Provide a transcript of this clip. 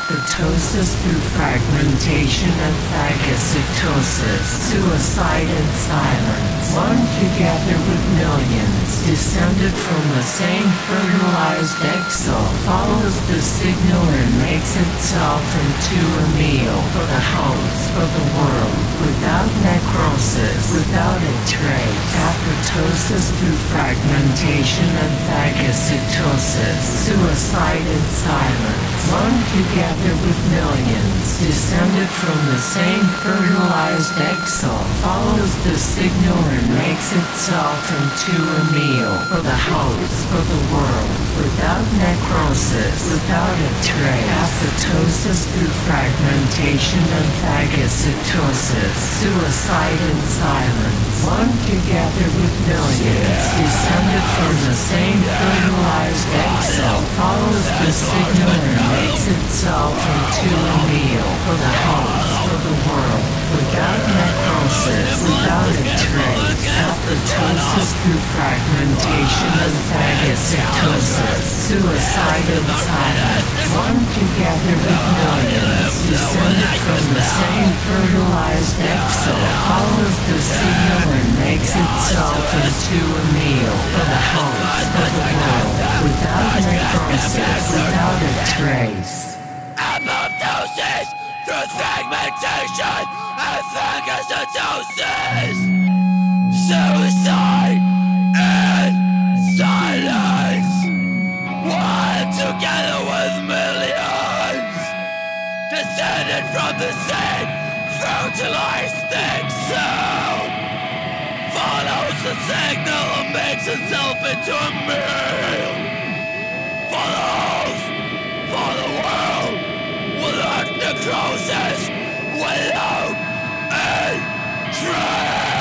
apoptosis through fragmentation and phagocytosis, suicide and silence. One together with millions, descended from the same fertilized exo, follows the signal and makes itself into a meal for the host, for the world, without necrosis, without a trace. Apoptosis through fragmentation and phagocytosis, suicide and silence. One together with millions, descended from the same fertilized exo, follows the signal and makes itself into a meal for the host, for the world, without necrosis, without a trace. Apoptosis through fragmentation and phagocytosis, suicide and silence. One together with millions, descended from the same fertilized exo, follows the signal and makes itself into a meal for the host, for the world, without necrosis, without a trace. Apoptosis through fragmentation and phagocytosis, suicide and silence. One together with millions, descended from the same fertilized exo, follows the signal and makes itself into a meal for the host, for the world, without necrosis, without a trace. Apoptosis through fragmentation and phagocytosis, suicide and silence. One together with millions, descended from the same fertilized exo, follows the signal and makes itself into a meal for the host, for the world, without necrosis, without a trace.